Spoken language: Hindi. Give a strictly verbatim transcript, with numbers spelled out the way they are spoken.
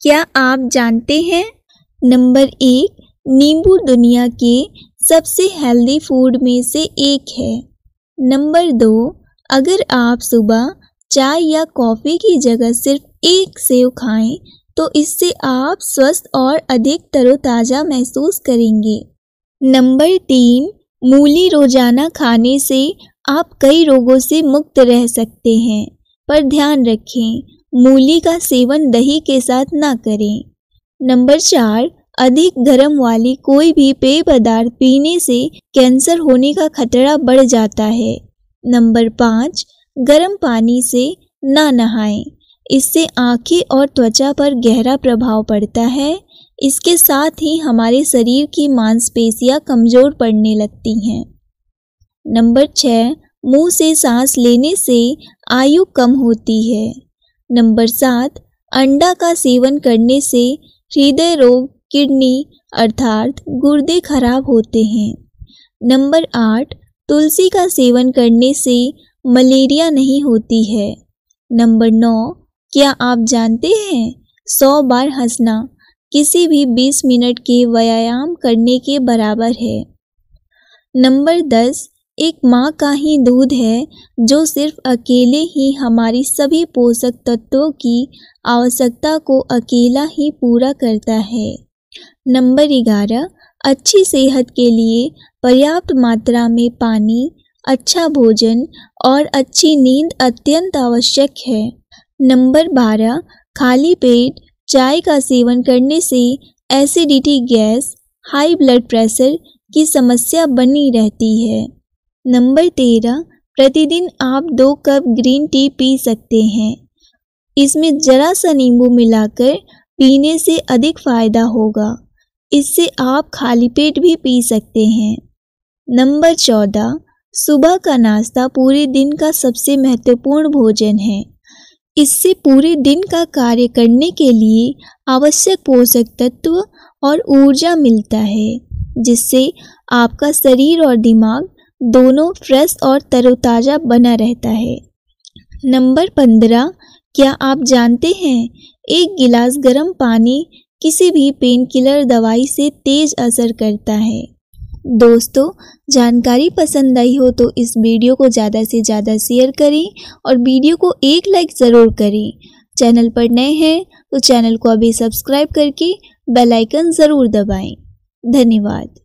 क्या आप जानते हैं? नंबर एक, नींबू दुनिया के सबसे हेल्दी फूड में से एक है। नंबर दो, अगर आप सुबह चाय या कॉफ़ी की जगह सिर्फ एक सेब खाएं तो इससे आप स्वस्थ और अधिक तरोताज़ा महसूस करेंगे। नंबर तीन, मूली रोजाना खाने से आप कई रोगों से मुक्त रह सकते हैं, पर ध्यान रखें मूली का सेवन दही के साथ ना करें। नंबर चार, अधिक गर्म वाली कोई भी पेय पदार्थ पीने से कैंसर होने का खतरा बढ़ जाता है। नंबर पाँच, गर्म पानी से ना नहाएं, इससे आंखें और त्वचा पर गहरा प्रभाव पड़ता है। इसके साथ ही हमारे शरीर की मांसपेशियां कमज़ोर पड़ने लगती हैं। नंबर छः, मुंह से सांस लेने से आयु कम होती है। नंबर सात, अंडा का सेवन करने से हृदय रोग, किडनी अर्थात गुर्दे खराब होते हैं। नंबर आठ, तुलसी का सेवन करने से मलेरिया नहीं होती है। नंबर नौ, क्या आप जानते हैं सौ बार हंसना किसी भी बीस मिनट के व्यायाम करने के बराबर है। नंबर दस, एक माँ का ही दूध है जो सिर्फ अकेले ही हमारी सभी पोषक तत्वों की आवश्यकता को अकेला ही पूरा करता है। नंबर ग्यारह, अच्छी सेहत के लिए पर्याप्त मात्रा में पानी, अच्छा भोजन और अच्छी नींद अत्यंत आवश्यक है। नंबर बारह, खाली पेट चाय का सेवन करने से acidity, gas, high blood pressure की समस्या बनी रहती है। नंबर तेरह, प्रतिदिन आप दो कप ग्रीन टी पी सकते हैं। इसमें जरा सा नींबू मिलाकर पीने से अधिक फायदा होगा। इससे आप खाली पेट भी पी सकते हैं। नंबर चौदह, सुबह का नाश्ता पूरे दिन का सबसे महत्वपूर्ण भोजन है। इससे पूरे दिन का कार्य करने के लिए आवश्यक पोषक तत्व और ऊर्जा मिलता है, जिससे आपका शरीर और दिमाग दोनों फ्रेश और तरोताज़ा बना रहता है। नंबर पंद्रह, क्या आप जानते हैं एक गिलास गर्म पानी किसी भी पेन किलर दवाई से तेज असर करता है। दोस्तों, जानकारी पसंद आई हो तो इस वीडियो को ज़्यादा से ज़्यादा शेयर करें और वीडियो को एक लाइक ज़रूर करें। चैनल पर नए हैं तो चैनल को अभी सब्सक्राइब करके बेल आइकन ज़रूर दबाएं। धन्यवाद।